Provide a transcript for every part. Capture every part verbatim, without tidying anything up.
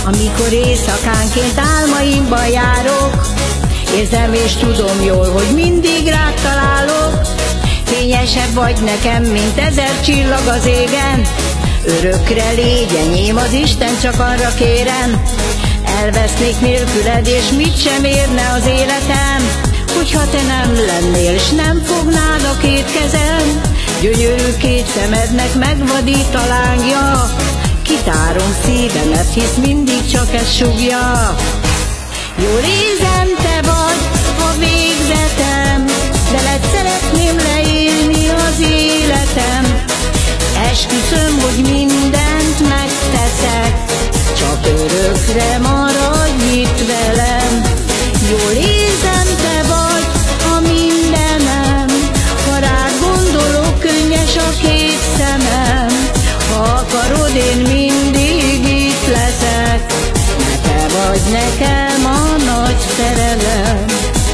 Amikor éjszakánként álmaimban járok, érzem és tudom jól, hogy mindig rád találok. Fényesebb vagy nekem, mint ezer csillag az égen. Örökre légy enyém az Isten, csak arra kérem. Elvesznék nélküled, és mit sem érne az életem, hogyha te nem lennél, s nem fognád a két kezem. Gyönyörű két szemednek megvadít a lángja, kitárom szívemet, hisz mindig csak ez sugja. Jól érzem, te vagy a végzetem, veled szeretném leélni az életem. Esküszöm, hogy mindent megteszek, csak örökre maradj itt velem. Jól érzem, te vagy a mindenem, ha rád gondolok, könnyes a két szemem. Ha akarod, én mindig itt leszek, mert te vagy nekem a nagy szerelem.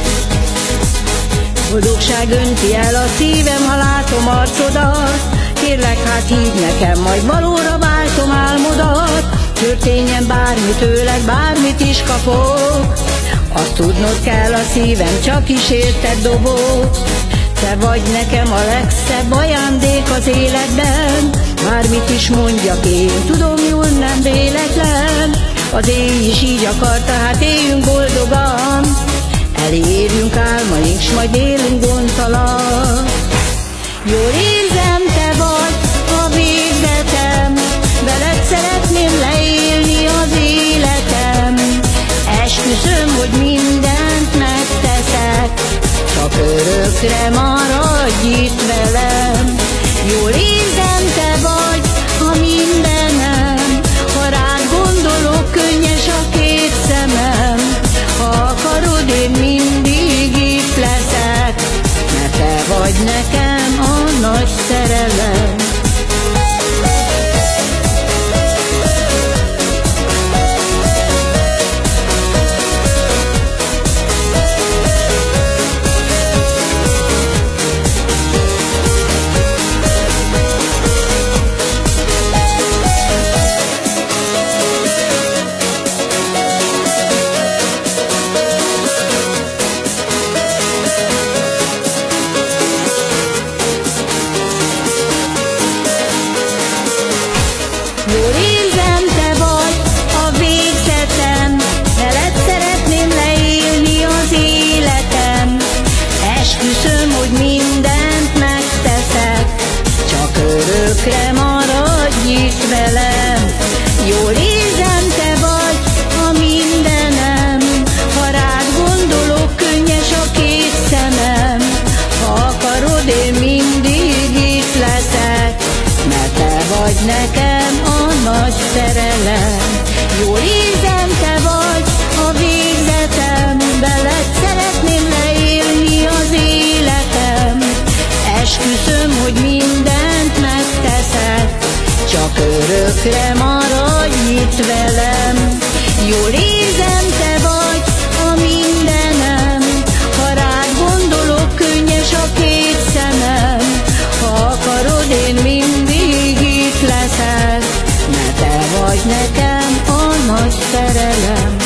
Boldogság önti el a szívem, ha látom arcodat. Kérlek, hát hívj nekem, majd valóra váltom álmodat. Történjen bármi tőled, bármit is kapok, azt tudnod kell, a szívem csak is érted dobog. Te vagy nekem a legszebb ajándék az életben, bármit is mondjak én, tudom jól nem véletlen. Az éj is így akarta, hát éljünk boldogan, elérjünk álmaink, s majd élünk gondtalan. Jól érzem, te vagy a végzetem, veled szeretném leélni az életem. Esküszöm, hogy mindent megteszek, csak örökre maradj itt velem. Jól érzem, te vagy a mindenem, ha rád gondolok, könnyes a két szemem. Ha akarod, én mindig itt leszek, mert te vagy nekem a nagy szerelem. Jól érzem, te vagy a végzetem, veled szeretném leélni az életem. Esküszöm, hogy mindent megteszek, csak örökre maradj itt velem. Jól érzem, te vagy a mindenem, ha rád gondolok, könnyes a két szemem. Ha akarod, én mindig itt leszek, mert te vagy nekem a nagy szerelem. Jól érzem, te vagy a végzetem, veled szeretném leélni az életem. Esküszöm, hogy mindent megteszek, csak örökre maradj itt velem. Jól érzem, te vagy a mindenem, ha rád gondolok, könnyes a két szemem. Ha akarod, én mindig itt leszek, mert te vagy nekem a nagy szerelem.